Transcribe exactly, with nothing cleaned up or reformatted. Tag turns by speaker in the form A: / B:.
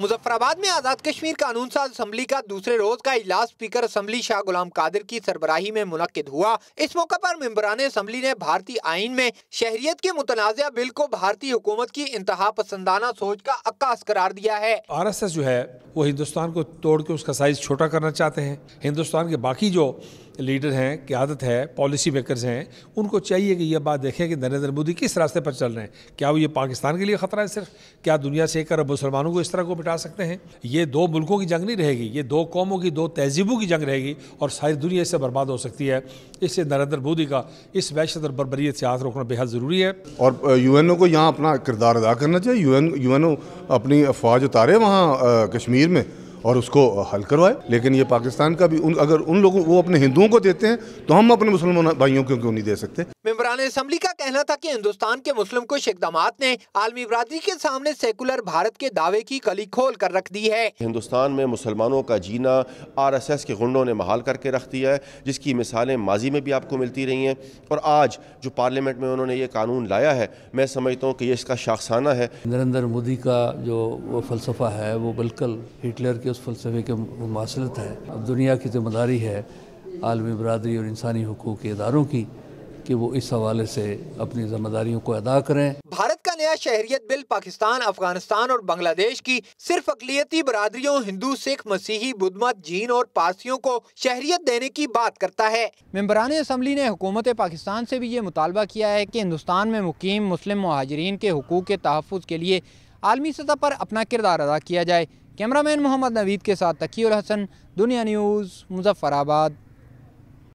A: मुजफ्फराबाद में आजाद कश्मीर कानून साज असम्बली का दूसरे रोज का इजलास स्पीकर असम्बली शाह गुलाम कादिर की सरबराही में मुनक्किद हुआ। इस मौके पर मेंबरान असम्बली ने भारतीय आईन में शहरियत के मुतनाज़ा बिल को भारतीय हुकूमत की इंतहा पसंदाना सोच का अक्कास करार दिया है।
B: आर एस एस जो है वो हिंदुस्तान को तोड़ के उसका साइज छोटा करना चाहते हैं। हिंदुस्तान के बाकी जो लीडर हैं, क़यादत है, पॉलिसी मेकर्स हैं, उनको चाहिए कि यह बात देखें कि नरेंद्र मोदी किस रास्ते पर चल रहे हैं। क्या वो ये पाकिस्तान के लिए ख़तरा है सिर्फ? क्या दुनिया से एक अरब मुसलमानों को इस तरह को मिटा सकते हैं? ये दो मुल्कों की जंग नहीं रहेगी, ये दो कौमों की, दो तहजीबों की जंग रहेगी और सारी दुनिया इससे बर्बाद हो सकती है। इससे नरेंद्र मोदी का इस वहशत और बर्बरियत से हाथ रोकना बेहद ज़रूरी है।
C: और यू एन ओ को यहाँ अपना किरदार अदा करना चाहिए। U N U N O अपनी अफवाज उतारे वहाँ कश्मीर में और उसको हल करवाए। लेकिन ये पाकिस्तान का भी उन, अगर उन लोगों वो अपने हिंदुओं को देते हैं तो हम अपने मुसलमान भाइयों को क्यों नहीं दे सकते।
A: मेंबरान असम्बली का कहना था कि हिंदुस्तान के मुस्लिम कुछ इक़दामात ने आलमी बरादरी के सामने सेकुलर भारत के दावे की कली खोल कर रख दी है।
D: हिंदुस्तान में मुसलमानों का जीना आर एस एस के गुंडों ने महाल करके रख दिया है, जिसकी मिसालें माजी में भी आपको मिलती रही हैं। और आज जो पार्लियामेंट में उन्होंने ये कानून लाया है, मैं समझता हूँ कि ये इसका शाखसाना है।
E: नरेंद्र मोदी का जो वो फ़लसफ़ा है वो बिल्कुल हिटलर के उस फ़लसफ़े के मुमासिलत है। अब दुनिया की ज़िम्मेदारी है आलमी बरादरी और इंसानी हुकूक के इदारों की कि वो इस हवाले से अपनी जिम्मेदारियों को अदा करें।
A: भारत का नया शहरियत बिल पाकिस्तान, अफगानिस्तान और बांग्लादेश की सिर्फ अक़लियती बरादरियों हिंदू, सिख, मसीही, बुद्ध मत, जीन और पारसियों को शहरियत देने की बात करता है। मेंबरान असम्बली ने हुकूमत पाकिस्तान से भी ये मुतालबा किया है कि हिंदुस्तान में मुकीम मुस्लिम मुहाजिरीन के हुकूक के तहफ़्फ़ुज़ के लिए आलमी सतह पर अपना किरदार अदा किया जाए। कैमरामैन मोहम्मद नवीद के साथ तकीउल हसन, दुनिया न्यूज़, मुजफ्फराबाद।